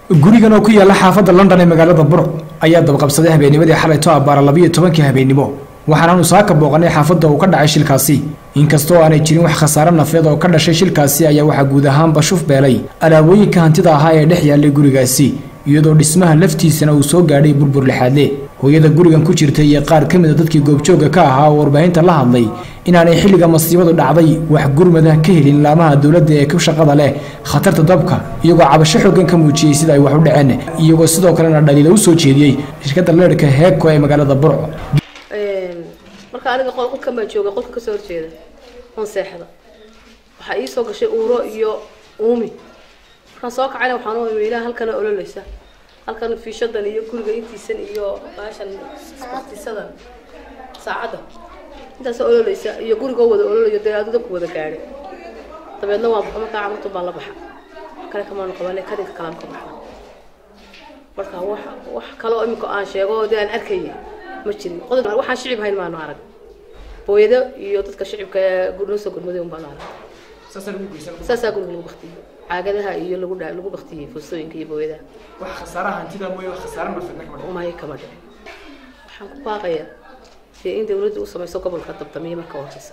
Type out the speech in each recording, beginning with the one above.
gurigan oo ku yaala xaafadda London ee magaalada Burco ayaa dabqabsaday habeennimadii xalay abbaara 12 habeenimo waxaanu saaka booqanay xaafadda uu ka dhacay shilkaasi inkastoo aanay jirin wax khasaare nafeed oo ka dhashay shilkaasi ayaa waxa guud ahaan bashuf beelay alaabooyinka hantida ahaa ee dhex yaallay gurigaasi iyadoo dhismaha laftiisana uu soo gaadhay burbur lixaadle hooyada gurigan ku jirtay iyo qaar kamid ah dadkii goobjooga ka ahaa warbaahinta la hadlay inaanay xilliga masiibadu dhacday wax gurmada ka helin laamaha dawladda ee ku shaqada leh khatarta dabka iyagoo cabasho xooggan ka muujiyay sida ay wax u dhaceen iyagoo sidoo kalena dhaliilo u soo jeediyay shirkadda leerka heeko ee magaalada Burco marka aniga qolka ma jooga qolka ka soo horjeeda on seexda waxa ii soo gashay uuro iyo uumi waxaan soo kacay waxaan u imeeyay halkan ololeysa halkan fiishadan iyo guriga intiisan iyo baashan isqortisadan saacada intaas ololeysa iyo guriga wada ololayo deegaanada ku wada gaaray tabeedna waa maxaa ka caawinto baa la baxa kale kama qabanay kadib kalaam ka baxa marka wax kale oo imika aan sheego oo aan arkay ma jirin qodob waxaan shicib hayn maano arag booyada iyo dadka shicibka gurnuusa gurmaday un baan arag saasa guriga lagu waqtiyo caagadaha iyo lagu waqtiyay fursooyinka iyo booyada wax khasaaraha hantida mooyo khasaare ma fadna uma hay kama dhicin waxaan ku baaqayaa in dawladdu u samayso gobolka dabdamiye marka horeysa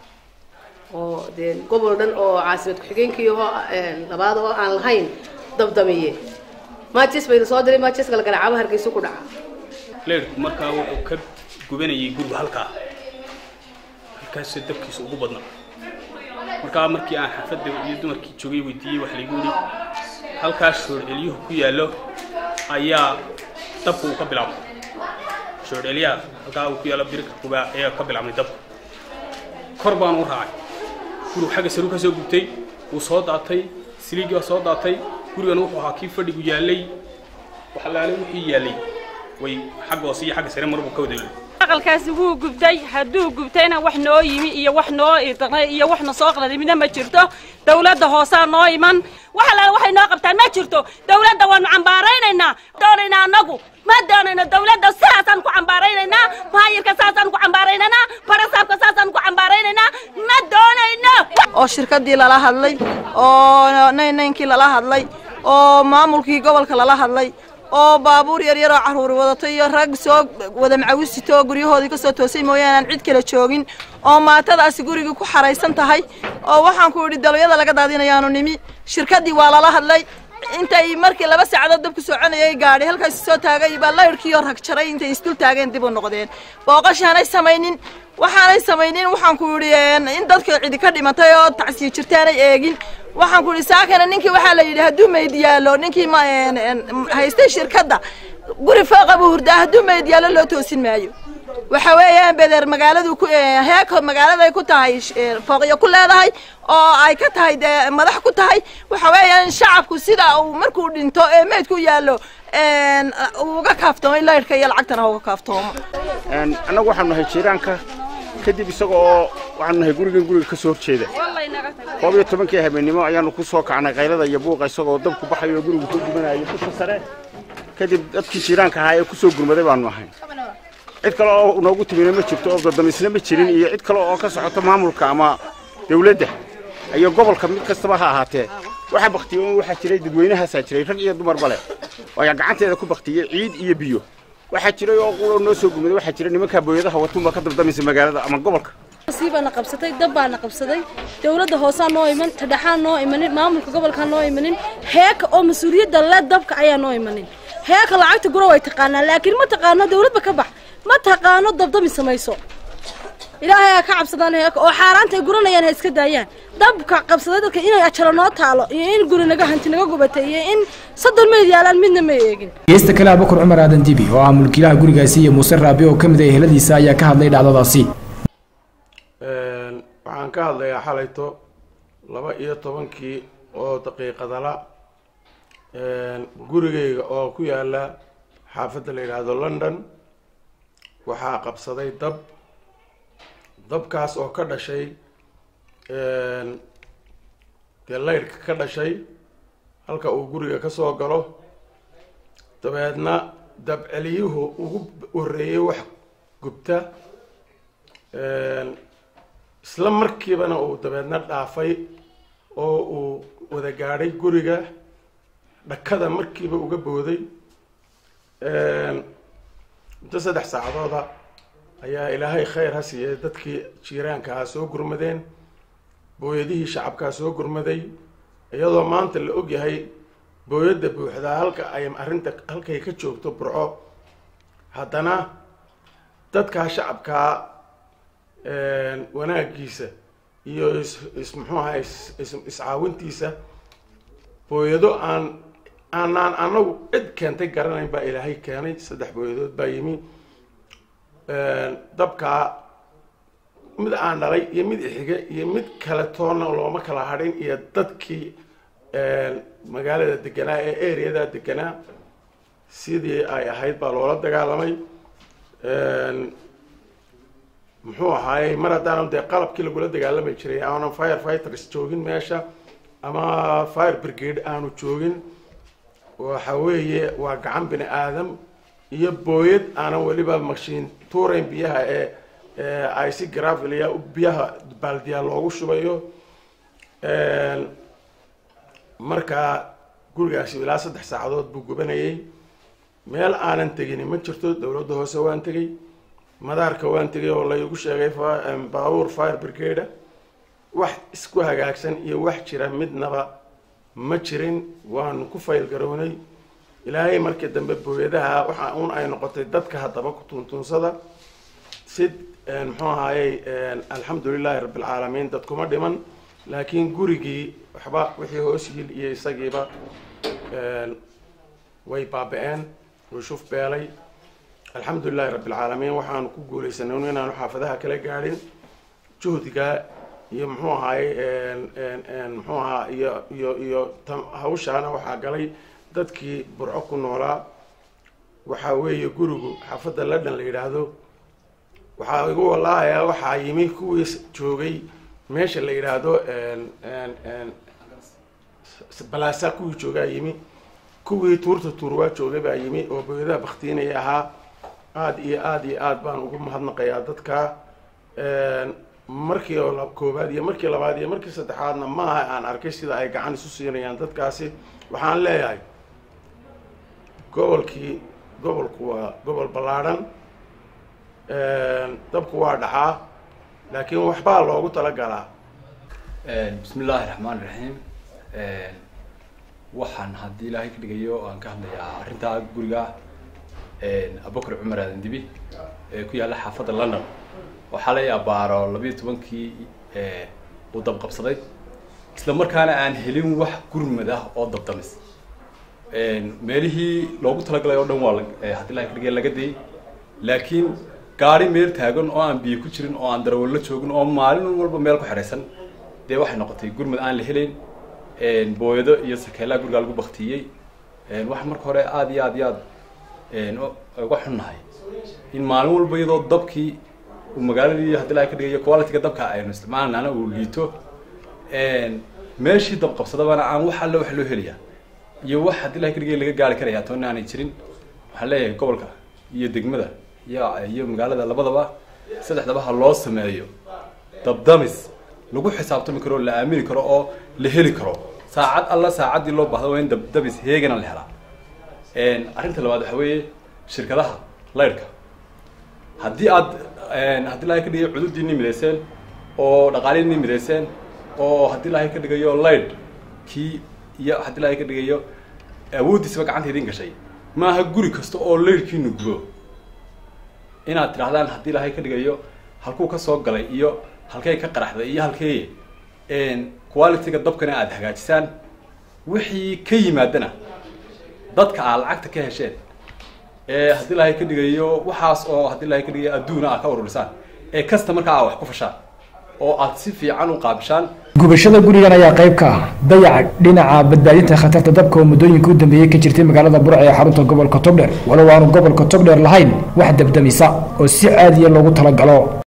oo gobol dhan oo caasimad ku xigeenkii oo labaad oo aan lahayn dabdamiye Manchester bay soo diray Manchester kala garaacaba Hargeysa ku dhaca leerku marka wuxuu ka gubanayay guriga halkaas dabkiisa ugu badna marka markii aan xafadda iyo dumarkii joogay weydiiyay wax lagu yiri halkaas shooreliyuhu ku yaalo ayaa dabku ka bilaabay shooreliyaha halkaa uu ku yaalo birka kuba ayaa ka bilaabay dabku kor baan u raacay guriga xagga saru ka soo gubtay uu soo daatay siliga soo daatay gurigan wuxuu ahaa kii fadhigu yaalay waxa la leeyahay wixii yaalay way xagga hoose iyo xagga sare marba ka wada aqalkaasi wuu gubtay hadduu gubtayna wax noo yimi iyo wax noo idqay iyo wax soo qaladay midna ma jirto dawladda hoose noo iman waxay noo qabtaan ma jirto dawladda waan cambaaraynayna doonayna anagu ma doonayna dawladda saasan ku cambaaraynayna maayirka saasan ku cambaaraynayna barasaabka saasan ku cambaaraynayna ma doonayna oo shirkadii lala hadlay oo naynkii lala hadlay oo maamulkii gobolka lala hadlay oo baabuur yar yar oo caruur wadato iyo rag soo wada macawisito guryahoodii ka soo toosay mooyaan cid kale joogin oo maatadaasi guriga ku xareysan tahay oo waxaan ku yiri dawladda laga daadinayaano nimi shirkadii waa lala hadlay intay markii 2 saacadood dabku soconayay gaadhay halkaas soo taagay baa layrkii oo rag jaray intay isdul taageen dib u noqdeen booqashaanay sameeynin waxaan ku yiri in dadka cid ka dhimatay oo tacsiyo jirtaan ay eegin waxaan ku yiri saakana ninkii waxa la yiri haduu meediyaalo ninkii ma haystay shirkadda guri faaqa buu hurdaa haduu meediyaalo loo toosin maayo waxa weeyaan beeder magaaladu ku heeko magaalada ku tahay fooqiyo ku leedahay oo ay ka tahay madax ku tahay waxa weeyaan shacabku sida uu markuu dhinto ee meed ku yaalo uga kaaftoomo layrka iyo lacagtana uga kaaftoomo anagu waxaanu nahay jiiraanka kadib isagoo waxaanu nahay guriga ka soo horjeeda 12 habeenimo ayaanu ku soo kacnay qaylada iyo buuqa isagoo dabku baxayo gurigu ku gubanayo ku sare kadib dadkii jiiraanka ahaa ee ku soo gurmaday baanu ahay cid kale oo noogu timina ma jirto oo dadamisna ma jirin iyo cid kale oo ka socoto maamulka ama dawladda ayo gobolka mid kastaba ha ahaatee waxa baqtiyo waxa jiray dadweynaha jiray rag iyo dumar bale oo ay gacanteeda ku baqtiyay ciid iyo biyo waxa jiray oo qolo noo soo gumay waxa jiray nimanka booyadaha watumba ka dabdamisa magaalada ama gobolka siibana qabsatay dabbaana qabsaday dawladda hoose noo iman tadaxaan noo imanin maamulka gobolka noo imanin heeka oo mas'uuliyadda la dabka ayaa noo imanin heeka lacagta guro way taqaanaa laakiin ma taqaano dawladba ka bax ma taqaano dabdami samayso ilaahay ka cabsadaan heeka oo xaaraanta guranayaan iska daayaan dabka qabsaday dadka inay ajaro noo taalo iyo in guri naga hanti naga gubatay iyo in sadal meed yaalaan midna ma eegin geesta kale Abubakar Umar Aadan Dibi oo ah mulkiilaha gurigaasi iyo Muuse Raabi oo kamid ah eheladiisa ayaa ka hadlay dhacdadaasi waxaan ka hadlayaa xalayto 12 oo daqiiqada la gurigeyga oo ku yaala xaafadda la yiraahdo London waxaa qabsaday dabkaas oo ka dhashay layrka ka dhashay halka uu guriga ka soo galo dabeedna dab celiyuhu ugu horeeyay wax gubta isla markiibana uu dabeedna dhaafay oo uu wada gaadhay guriga dhakada markiiba uga booday muddo 3 saacadooda ayaa ilaahay khayr ha siiyey dadkii jiiraanka soo gurmadeen booyadihii shacabka soo gurmaday iyadoo maanta la og yahay booyada buuxda halka ay arinta halkay ka joogto Burco haddana dadka shacabka wanaagiisa iyo iscaawintiisa booyado aanan anagu cid keentay garanayn baa ilaahay keenay 3 booyadood baa yimi dabka mid aan dhalay iyo mid xiga iyo mid kala toona looma kala hadhin iyo dadkii magaalada deganaa ee area-da deganaa sidii ay ahayd baa loola dagaalamay muxuu ahaayay mar haddaan dee qalabkii lagula dagaalamay jiray aanan firefighters joogin meesha ama fire brigade aanu joogin waxa weeye waa gacan bini aadam iyo booyad aanan waliba machine tuurayn biyaha ee ay si gravelia biyaha baldiya loogu shubayo marka gurigaasi ilaa 3 saacadood buu gubanayay meel aanan tegin ma jirto dawladda hoose waan tegay madaarka waan tegay oo la igu sheegay baabuur fire brigade wax isku hagaagsan iyo wax jira midnaba ma jirin waan ku fayl garoonay ilaahay markii dambe booyadaha waxa ay noqotay dadka hadaba ku tuntunsada sid muxuu ahaayay alxamdulilaahi rabbil caalamiin dadkuma dhiman laakiin gurigii waxba wixii hoos yil iyo isagiiba way baaba'een oo shuf beelay alxamdulilaahi rabbil caalamiin waxaan ku guuleysanay inaan xaafadaha kala gaadhin juhdiga iyo muxuu ahaayay muxuu ahaa iyo hawshaana waxaa galay dadkii Burco ku noolaa waxa weeye gurigu xaafadda London la yiraahdo waxa igu walaayaa waxa yimi kuwii joogay meesha la yiraahdo balaasa kuwii joogay yimi kuwii tuurwa joogay baa yimi oo booyada baqtiinay ahaa aad baan ugu mahadnaqayaa dadka markii la koobaad iyo markii labaad iyo markii saddexaadna ma aan arkay sida ay gacan isu siinayaan dadkaasi waxaan leeyahay gobolku waa gobol ballaaran dabku waa dhacaa laakiin waxbaa loogu talagalaa bismillaahi raxmaani raxiim waxaan haddii ilaahay ka dhigayo aan ka hadlayaa arrintaa guriga Abubakar Cumar Aadan Dibi ee ku yaala xaafadda London waxaa la yaabaro 12kii uu dab qabsaday isla markaana aan helin wax gurmad ah oo dabdamis meelihii loogu talagalay oo dhan waa haddii ilaahay ka dhigay laga day laakiin gaari meel taagan oo aan biyo ku jirin oo aan darawallo joogin oo maalin walba meel ku xiraysan dee waxay noqotay gurmad aan la helin booyado iyo sakeela guriga lagu baqtiyay wax marka hore aad uga xunnahay in maalin walba iyadoo dabkii magaaladii haddii ilaahay ka dhigayo quality-ga dabka aynu isticmaalnana uu liito meeshii dab qabsadabana aan wax alle wax loo helayaa iyo wax haddii ilaahay ka dhigay laga gaari karayaa toona aanay jirin waxaan leeyahay gobolka iyo degmada iyo magaalada labadaba saddexdaba ha loo sameeyo dabdamis lagu xisaabtami karo la aamini karo oo la heli karo saacad alla saacadii loo baahdo waa in dabdamis heegana la helaa arrinta labaad waxa weeye shirkadaha leyrka haddii aad haddii ilaahay ka dhigayo cudurdiinni midayseen oo dhaqaalihiinni midayseen oo haddii ilaahay ka dhigayo leyd kii iyo haddii ilaahay ka dhigayo awooddiisaba gacanta idin gashay maaha guri kasta oo leyrkiinu gubo inaad tidhaahdaan haddii ilaahay ka dhigayo halkuu ka soo galay iyo halkay ka qaraxday iyo halkee quality-ga dabkana aad hagaajisaan wixii ka yimaadana dadka aad lacagta ka hesheen haddii ilaahay ka dhigayo waxaas oo haddii ilaahay ka dhigayo adduuna aad ka ururisaan kasta markaa aad wax ku fashaan oo aad si fiican u qaabishaan gubashada gurigan ayaa qayb ka ah dayaca dhinaca badbaadinta khatarta dabka oo muddooyinka u dambeeyay ka jirtay magaalada Burco ee xarunta gobolka Togdheer walow aanu gobolka Togdheer lahayn wax dabdamisa oo si caadi ah loogu talagalo